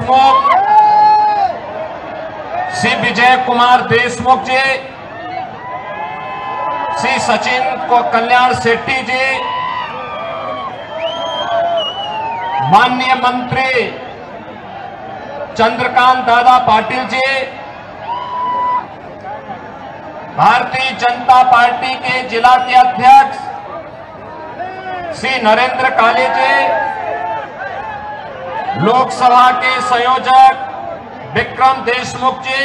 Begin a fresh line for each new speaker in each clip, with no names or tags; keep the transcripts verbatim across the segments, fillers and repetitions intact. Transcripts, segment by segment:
देशमुख, श्री विजय कुमार देशमुख जी, श्री सचिन को कल्याण शेट्टी जी, माननीय मंत्री चंद्रकांत दादा पाटिल जी, भारतीय जनता पार्टी के जिला के अध्यक्ष श्री नरेंद्र काले जी, लोकसभा के संयोजक विक्रम देशमुख जी,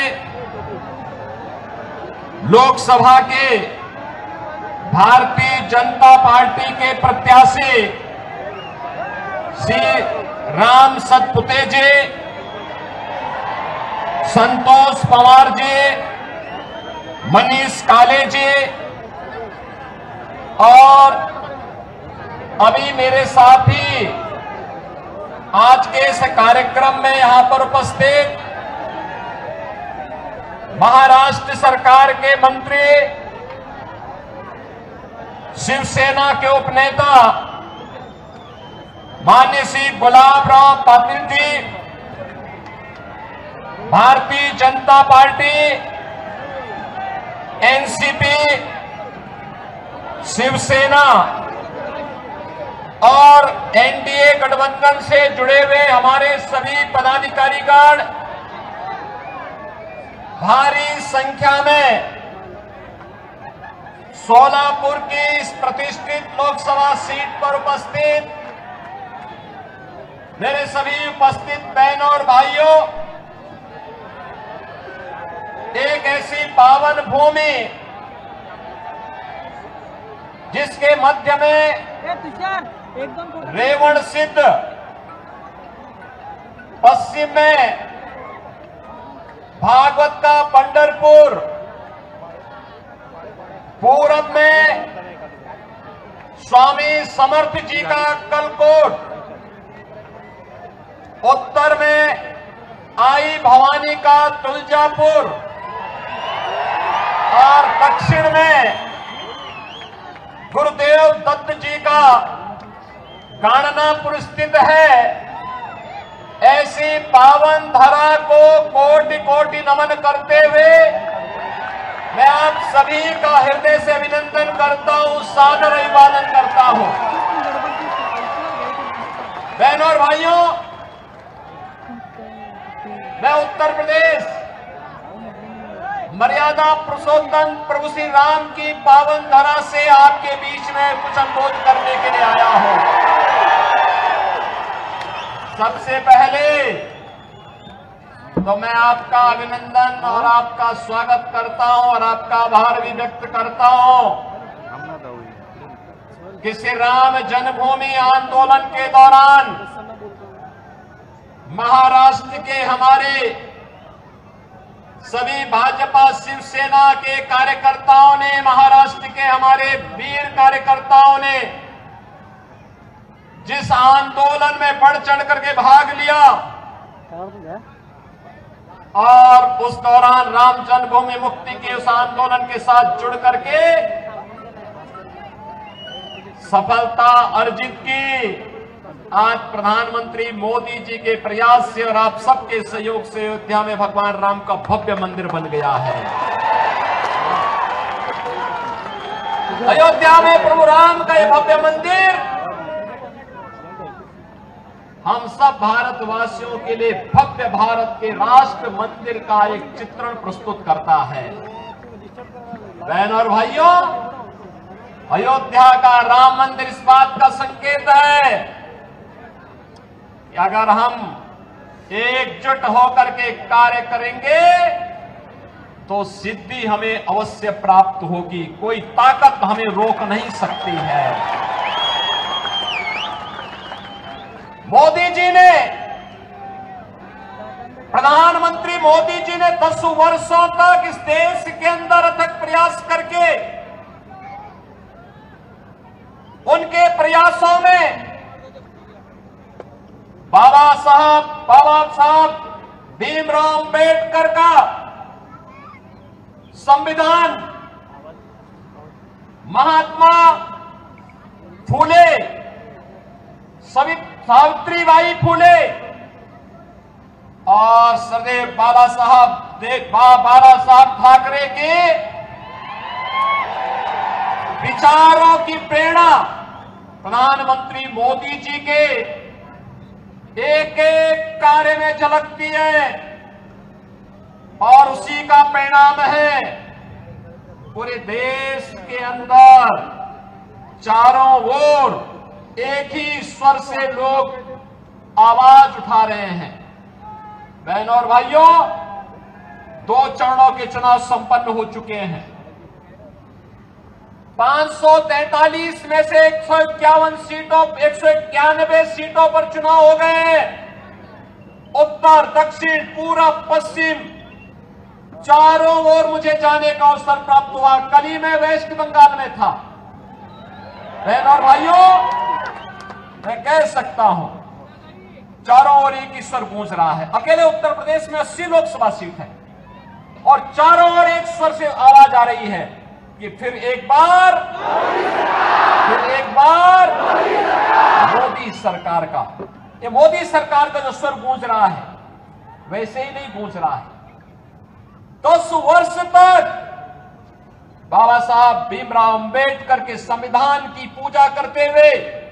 लोकसभा के भारतीय जनता पार्टी के प्रत्याशी श्री राम सतपुते जी, संतोष पवार जी, मनीष काले जी, और अभी मेरे साथ ही आज के इस कार्यक्रम में यहां पर उपस्थित महाराष्ट्र सरकार के मंत्री, शिवसेना के उपनेता माननीय श्री गुलाबराव पाटिल जी, भारतीय जनता पार्टी, एनसीपी, शिवसेना और एनडीए गठबंधन से जुड़े हुए हमारे सभी पदाधिकारीगण भारी संख्या में सोलापुर की इस प्रतिष्ठित लोकसभा सीट पर उपस्थित मेरे सभी उपस्थित बहनों और भाइयों, एक ऐसी पावन भूमि जिसके मध्य में रेवण सिद्ध, पश्चिम में भागवत का पंढरपुर, पूरब में स्वामी समर्थ जी का अक्कलकोट, उत्तर में आई भवानी का तुलजापुर और दक्षिण में गुरुदेव दत्त जी का गाणनापुर स्थित है। ऐसी पावन धरा को कोटि कोटि नमन करते हुए मैं आप सभी का हृदय से अभिनंदन करता हूं, सादर अभिवादन करता हूं। बहनों और भाइयों, मैं उत्तर प्रदेश मर्यादा पुरुषोत्तम प्रभु श्री राम की पावन धरा से आपके बीच में कुछ अनुरोध करने के लिए आया हूं। सबसे पहले तो मैं आपका अभिनंदन और आपका स्वागत करता हूं और आपका आभार भी व्यक्त करता हूं कि श्री राम जन्मभूमि आंदोलन के दौरान महाराष्ट्र के हमारे सभी भाजपा शिवसेना के कार्यकर्ताओं ने, महाराष्ट्र के हमारे वीर कार्यकर्ताओं ने जिस आंदोलन में बढ़ चढ़ करके भाग लिया और उस दौरान राम जन्मभूमि मुक्ति के उस आंदोलन के साथ जुड़ करके सफलता अर्जित की, आज प्रधानमंत्री मोदी जी के प्रयास से और आप सबके सहयोग से अयोध्या में भगवान राम का भव्य मंदिर बन गया है। अयोध्या में प्रभु राम का यह भव्य मंदिर हम सब भारतवासियों के लिए भव्य भारत के राष्ट्र मंदिर का एक चित्रण प्रस्तुत करता है। बहनों और भाइयों, अयोध्या का राम मंदिर इस बात का संकेत है कि अगर हम एकजुट होकर के कार्य करेंगे तो सिद्धि हमें अवश्य प्राप्त होगी, कोई ताकत हमें रोक नहीं सकती है। मोदी जी ने, प्रधानमंत्री मोदी जी ने दस वर्षों तक इस देश के अंदर अथक प्रयास करके उनके प्रयासों में बाबा साहब बाबा साहब भीमराव अम्बेडकर का संविधान, महात्मा फूले, सावित्रीबाई फूले, और सरदेव बाला साहब देव बाला साहब ठाकरे के विचारों की प्रेरणा प्रधानमंत्री मोदी जी के एक एक कार्य में झलकती है और उसी का परिणाम है पूरे देश के अंदर चारों ओर एक ही स्वर से लोग आवाज उठा रहे हैं। बहनों और भाइयों, दो चरणों के चुनाव संपन्न हो चुके हैं। पांच सौ तैंतालीस में से एक सौ इक्यावन सीटों एक सौ इक्यानवे सीटों पर चुनाव हो गए। उत्तर, दक्षिण, पूरब, पश्चिम चारों ओर मुझे जाने का अवसर प्राप्त हुआ। कल ही मैं वेस्ट बंगाल में था। बहनों और भाइयों, मैं कह सकता हूं चारों ओर एक ही स्वर गूंज रहा है। अकेले उत्तर प्रदेश में अस्सी लोकसभा सीट है और चारों ओर एक स्वर से आवाज आ रही है कि फिर एक बार फिर एक बार मोदी सरकार का। ये मोदी सरकार का जो स्वर गूंज रहा है वैसे ही नहीं गूंज रहा है। दस वर्ष तक बाबा साहब भीमराव अंबेडकर के संविधान की पूजा करते हुए,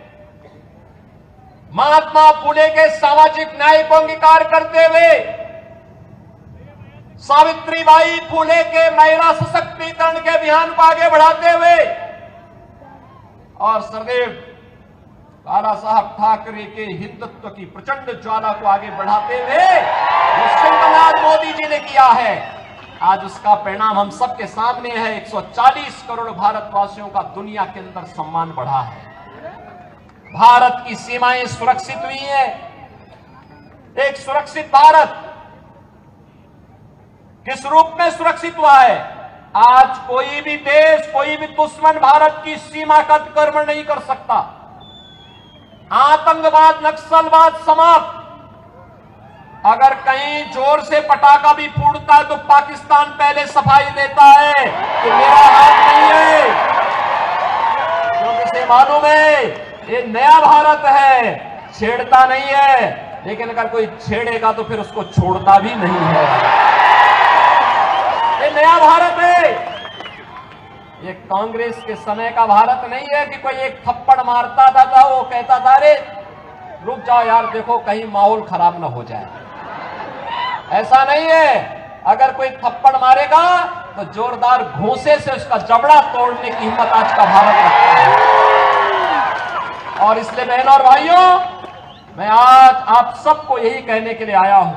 महात्मा फुले के सामाजिक न्याय को अंगीकार करते हुए, सावित्रीबाई फुले के महिला सशक्तिकरण के अभियान को आगे बढ़ाते हुए और सरदेव बाला साहब ठाकरे के हिंदुत्व की प्रचंड ज्वाला को आगे बढ़ाते हुए जो सिंहनाथ मोदी जी ने किया है, आज उसका परिणाम हम सबके सामने है। एक सौ चालीस करोड़ भारतवासियों का दुनिया के अंदर सम्मान बढ़ा है। भारत की सीमाएं सुरक्षित हुई है। एक सुरक्षित भारत किस रूप में सुरक्षित हुआ है? आज कोई भी देश, कोई भी दुश्मन भारत की सीमा का अतिक्रमण नहीं कर सकता। आतंकवाद, नक्सलवाद समाप्त। अगर कहीं जोर से पटाखा भी फूटता है तो पाकिस्तान पहले सफाई देता है कि मेरा हाथ नहीं है, क्योंकि इसे मालूम है ये नया भारत है, छेड़ता नहीं है। लेकिन अगर कोई छेड़ेगा तो फिर उसको छोड़ता भी नहीं है। ये नया भारत है। ये कांग्रेस के समय का भारत नहीं है कि कोई एक थप्पड़ मारता था, था वो कहता था अरे रुक जाओ यार, देखो कहीं माहौल खराब ना हो जाए। ऐसा नहीं है। अगर कोई थप्पड़ मारेगा तो जोरदार घूंसे से उसका जबड़ा तोड़ने की हिम्मत आज का भारत रखता है। और इसलिए बहनों और भाइयों, मैं आज आप सबको यही कहने के लिए आया हूं,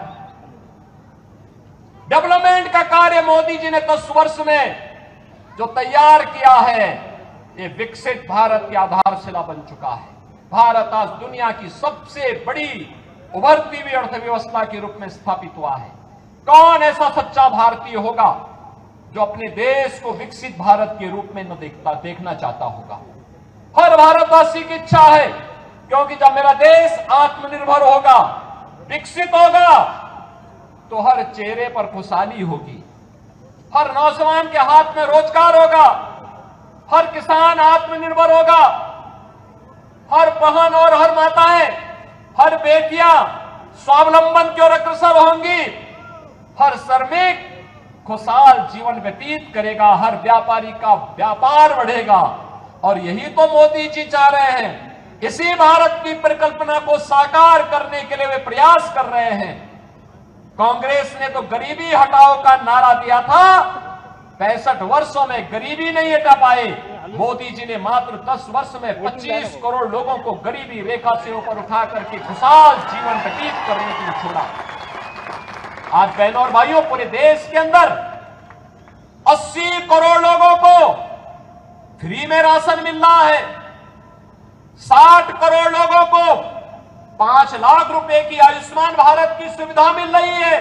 डेवलपमेंट का कार्य मोदी जी ने दस वर्ष में जो तैयार किया है, ये विकसित भारत की आधारशिला बन चुका है। भारत आज दुनिया की सबसे बड़ी उभरती हुई अर्थव्यवस्था के रूप में स्थापित हुआ है। कौन ऐसा सच्चा भारतीय होगा जो अपने देश को विकसित भारत के रूप में न देखता देखना चाहता होगा? हर भारतवासी की इच्छा है, क्योंकि जब मेरा देश आत्मनिर्भर होगा, विकसित होगा, तो हर चेहरे पर खुशहाली होगी, हर नौजवान के हाथ में रोजगार होगा, हर किसान आत्मनिर्भर होगा, हर बहन और हर माताएं, हर बेटियां स्वावलंबन की ओर अग्रसर होंगी, हर श्रमिक खुशहाल जीवन व्यतीत करेगा, हर व्यापारी का व्यापार बढ़ेगा। और यही तो मोदी जी चाह रहे हैं। इसी भारत की परिकल्पना को साकार करने के लिए वे प्रयास कर रहे हैं। कांग्रेस ने तो गरीबी हटाओ का नारा दिया था, पैंसठ वर्षों में गरीबी नहीं हटा पाए। मोदी जी ने मात्र दस वर्ष में पच्चीस करोड़ लोगों को गरीबी रेखा से ऊपर उठा करके खुशहाल जीवन व्यतीत करने के लिए छोड़ा। आज बहनों और भाइयों, पूरे देश के अंदर अस्सी करोड़ लोगों को फ्री में राशन मिल रहा है। साठ करोड़ लोगों को पांच लाख रुपए की आयुष्मान भारत की सुविधा मिल रही है।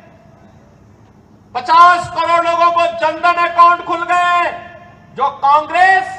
पचास करोड़ लोगों को जनधन अकाउंट खुल गए। जो कांग्रेस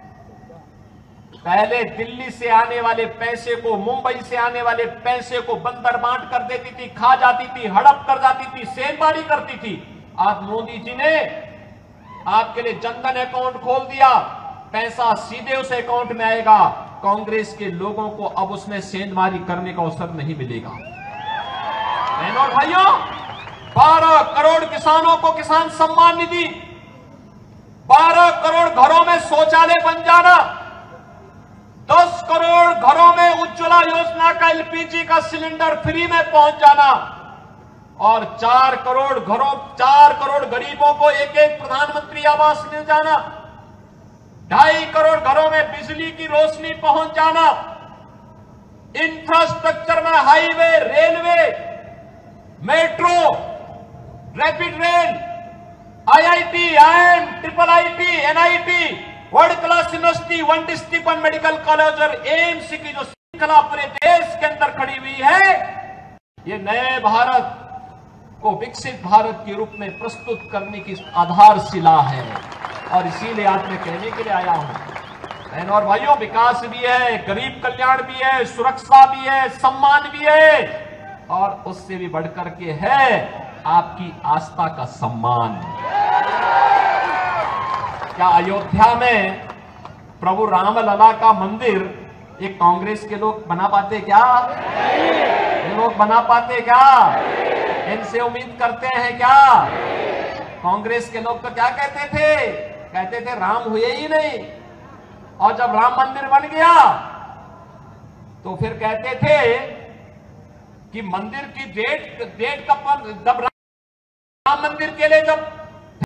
पहले दिल्ली से आने वाले पैसे को, मुंबई से आने वाले पैसे को बंदर बांट कर देती थी, खा जाती थी, हड़प कर जाती थी, सेंधमारी करती थी, आज मोदी जी ने आपके लिए जनधन अकाउंट खोल दिया। पैसा सीधे उस अकाउंट में आएगा। कांग्रेस के लोगों को अब उसमें सेंधमारी करने का अवसर नहीं मिलेगा। बहनों और भाइयों, बारह करोड़ किसानों को किसान सम्मान निधि, बारह करोड़ घरों में शौचालय बन जाना, दस करोड़ घरों में उज्ज्वला योजना का एलपीजी का सिलेंडर फ्री में पहुंच जाना और चार करोड़ घरों चार करोड़ गरीबों को एक एक प्रधानमंत्री आवास मिल जाना, ढाई करोड़ घरों में बिजली की रोशनी पहुंच जाना, इंफ्रास्ट्रक्चर में highway, railway, metro, rapid rail, IIT, IIM, triple IT, NIT, world class university, one district one medical college और एम्स की जो श्रृंखला पूरे देश के अंदर खड़ी हुई है, ये नए भारत को विकसित भारत के रूप में प्रस्तुत करने की आधारशिला है। और इसीलिए आज मैं कहने के लिए आया हूं, बहनों और भाइयों, विकास भी है, गरीब कल्याण भी है, सुरक्षा भी है, सम्मान भी है और उससे भी बढ़कर के है आपकी आस्था का सम्मान। क्या अयोध्या में प्रभु रामलला का मंदिर ये कांग्रेस के लोग बना पाते क्या? ये लोग बना पाते क्या? इनसे उम्मीद करते हैं क्या? कांग्रेस के लोग तो क्या कहते थे? कहते थे राम हुए ही नहीं, और जब राम मंदिर बन गया तो फिर कहते थे कि मंदिर की डेट डेट कब, जब राम मंदिर के लिए जब